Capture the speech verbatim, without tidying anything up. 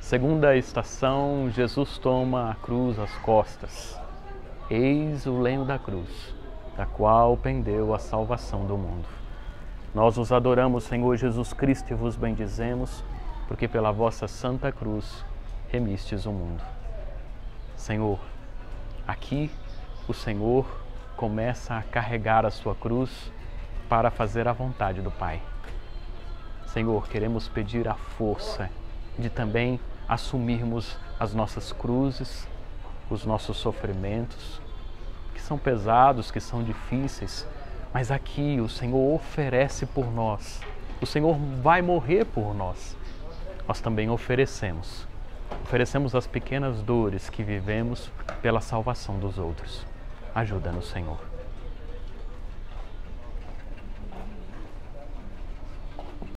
Segunda estação, Jesus toma a cruz às costas. Eis o lenho da cruz, da qual pendeu a salvação do mundo. Nós os adoramos, Senhor Jesus Cristo, e vos bendizemos, porque pela vossa santa cruz remistes o mundo. Senhor, aqui o Senhor começa a carregar a sua cruz para fazer a vontade do Pai. Senhor, queremos pedir a força de também assumirmos as nossas cruzes, os nossos sofrimentos, que são pesados, que são difíceis, mas aqui o Senhor oferece por nós. O Senhor vai morrer por nós. Nós também oferecemos. Oferecemos as pequenas dores que vivemos pela salvação dos outros. Ajuda-nos, Senhor.